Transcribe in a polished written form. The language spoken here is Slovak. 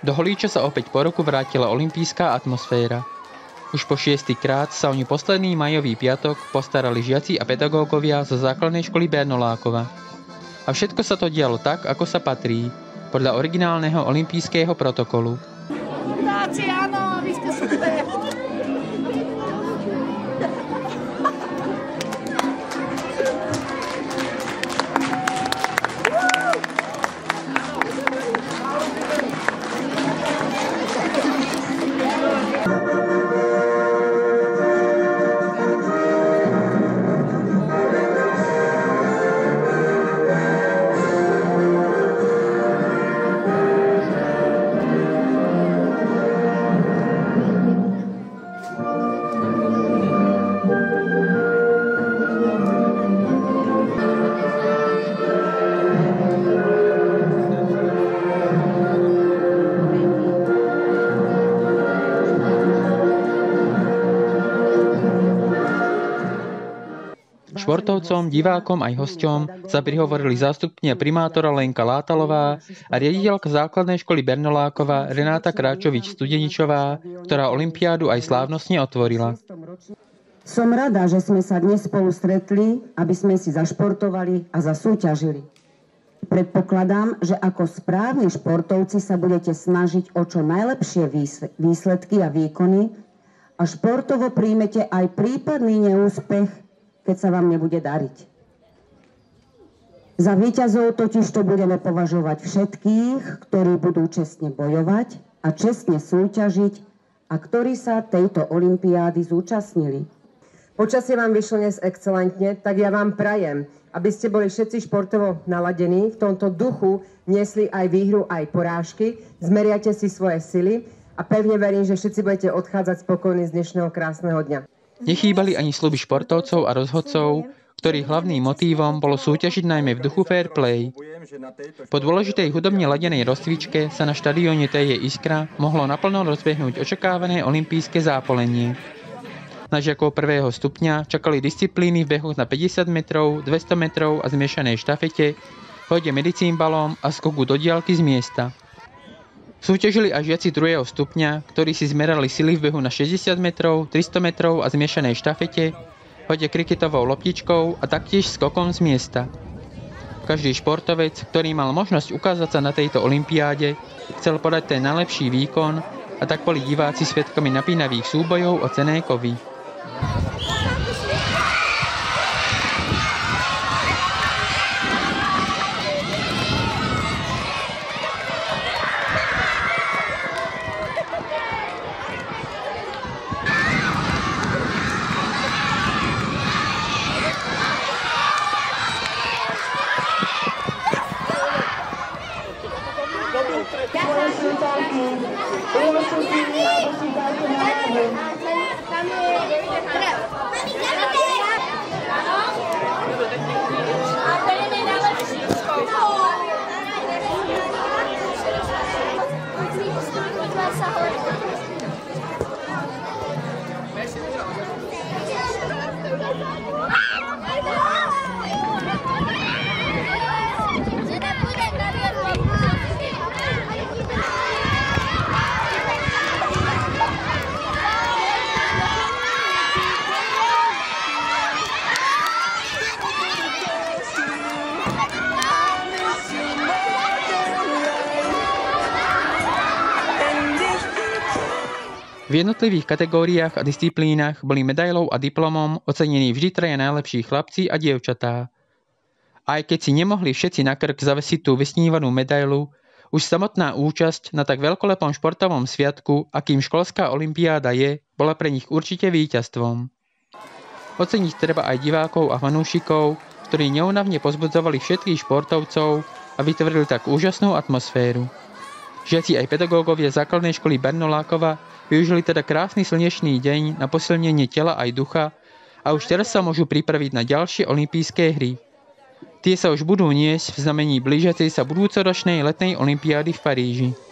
Do Holíča sa opäť po roku vrátila olympijská atmosféra. Už po 6. krát sa o ňu posledný májový piatok postarali žiaci a pedagógovia zo základnej školy Bernolákova. A všetko sa to dialo tak, ako sa patrí, podľa originálneho olympijského protokolu. Áno, vy ste super. Športovcom, divákom aj hosťom sa prihovorili zástupkyňa primátora Lenka Látalová a riaditeľka základnej školy Bernolákova Renáta Kráčovič-Studeničová, ktorá olympiádu aj slávnostne otvorila. Som rada, že sme sa dnes spolu stretli, aby sme si zašportovali a zasúťažili. Predpokladám, že ako správni športovci sa budete snažiť o čo najlepšie výsledky a výkony a športovo príjmete aj prípadný neúspech, keď sa vám nebude dariť. Za víťazov totižto budeme považovať všetkých, ktorí budú čestne bojovať a čestne súťažiť a ktorí sa tejto olympiády zúčastnili. Počasie vám vyšlo dnes excelentne, tak ja vám prajem, aby ste boli všetci športovo naladení, v tomto duchu niesli aj výhru, aj porážky, zmeriate si svoje sily a pevne verím, že všetci budete odchádzať spokojní z dnešného krásneho dňa. Nechýbali ani sľuby športovcov a rozhodcov, ktorých hlavným motívom bolo súťažiť najmä v duchu fair play. Po dôležitej hudobne ladenej rozcvičke sa na štadióne TJ Iskra mohlo naplno rozbehnúť očakávané olympijské zápolenie. Na žiakov prvého stupňa čakali disciplíny v behoch na 50 metrov, 200 metrov a zmiešanej štafete, hode medicínbalom a skoku do diaľky z miesta. Súťažili aj žiaci druhého stupňa, ktorí si zmerali sily v behu na 60 metrov, 300 metrov a zmiešanej štafete, hode kriketovou loptičkou a taktiež skokom z miesta. Každý športovec, ktorý mal možnosť ukázať sa na tejto olympiáde, chcel podať ten najlepší výkon a tak boli diváci svedkami napínavých súbojov o cenné kovy. V jednotlivých kategóriách a disciplínach boli medailou a diplomom ocenení vždy traja najlepší chlapci a dievčatá. Aj keď si nemohli všetci na krk zavesiť tú vysnívanú medailu, už samotná účasť na tak veľkolepom športovom sviatku, akým školská olympiáda je, bola pre nich určite víťazstvom. Oceniť treba aj divákov a fanúšikov, ktorí neúnavne pozbudzovali všetkých športovcov a vytvorili tak úžasnú atmosféru. Žiaci aj pedagógovia základnej školy Bernolákova využili teda krásny slnečný deň na posilnenie tela aj ducha a už teraz sa môžu pripraviť na ďalšie olympijské hry. Tie sa už budú niesť v znamení blížiacej sa budúcoročnej letnej olympiády v Paríži.